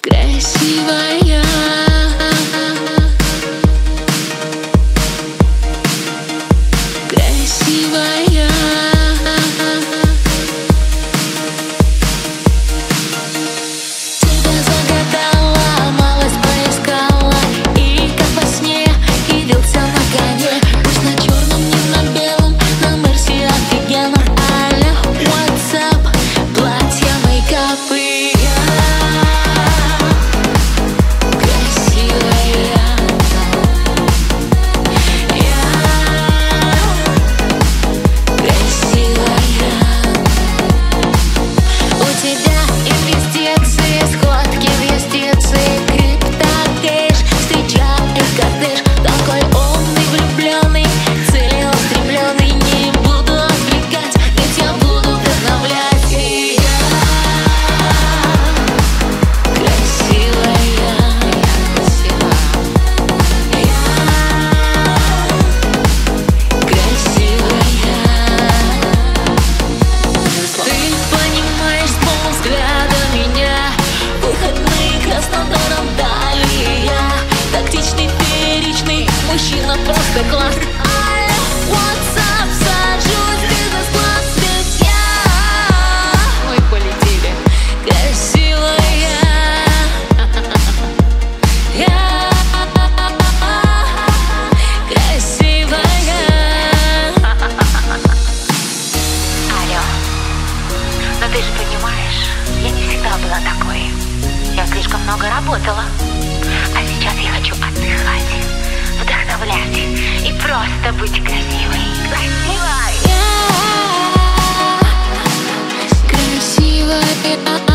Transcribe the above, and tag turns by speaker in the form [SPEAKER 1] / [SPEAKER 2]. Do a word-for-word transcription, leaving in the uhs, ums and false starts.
[SPEAKER 1] красивая. Красивая. Тебя загадала, малость поискала, и как во сне явился на коне. Пусть на черном, не на белом, на Мерсе офигенно. Алло, what's up, платья, мейкап и я. Красивая. У тебя инвестиции, сходки в юстиции, крипто-кэш, встречает кортеж. Такой умный, влюбленный, целеустремленный. Не буду отвлекать, ведь я буду вдохновлять. И я красивая. Я красивая. Ты понимаешь с полувзгляда меня. Выходные Краснодаром далее. Тактичный, фееричный мужчина, просто класс. Алло, what's up, сажусь в бизнес-класс, ведь я. Мы полетели. Красивая. Я красивая.
[SPEAKER 2] Алло, но ты же понимаешь, я не всегда была такой. Я слишком много работала. А сейчас я хочу отдыхать, вдохновлять и просто быть красивой. Красивой!
[SPEAKER 1] Я красивая.